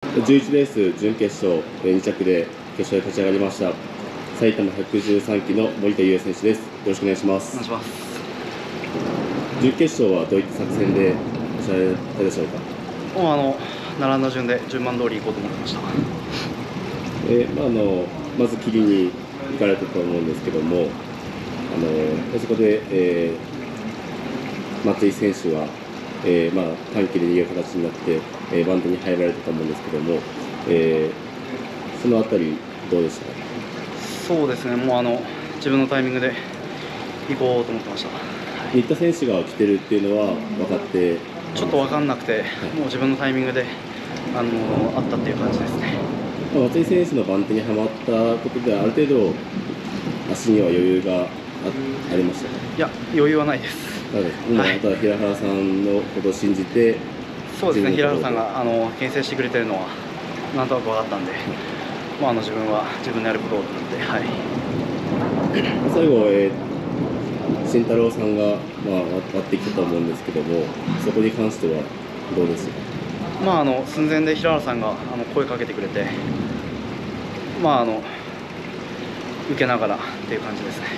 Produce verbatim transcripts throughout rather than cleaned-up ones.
じゅういちレース準決勝に着で決勝へ勝ち上がりました埼玉ひゃくじゅうさんキロの森田優也選手です。よろしくお願いします。 お願いします。 準決勝はどういった作戦で勝ち上がったでしょうか。 もうあの並んだ順で順番通り行こうと思ってました。 えーまあ、あのまず切りに行かれたと思うんですけども、あのそこで、えー、松井選手は、えーまあ、短期で逃げる形になって、えー、バントに入られたと思うんですけども、えー、そのあたりどうでしたか。 そうですね、もうあの自分のタイミングで行こうと思ってました。 新田選手が来てるっていうのは分かってちょっと分かんなくて、はい、もう自分のタイミングであのあったっていう感じですね。 松井選手の番手にはまったことである程度足には余裕が あ, ありましたか。 いや余裕はないです。 今、はい、また平原さんのことを信じて、 そうですね、平原さんがあの牽制してくれてるのはなんとなく分かったんで、まあ、あの自分は自分でやることをと思って、はい、 最後、えー、慎太郎さんが、まあ、割ってきたと思うんですけども、そこに関してはどうですか。 まあ、あの寸前で平原さんがあの声かけてくれて、まあ、あの受けながらっていう感じですね。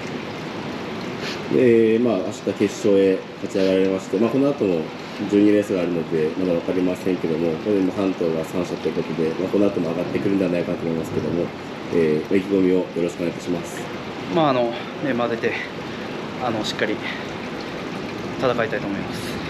で、まあ、明日決勝へ勝ち上がられまして、まあ、この後もじゅうにレースがあるのでまだ分かりませんけども、これも関東がさん社ということで、まあ、この後も上がってくるんではないかと思いますけども、えー、意気込みをよろしくお願いいたします。 まあ、あのメンバー出てあのしっかり戦いたいと思います。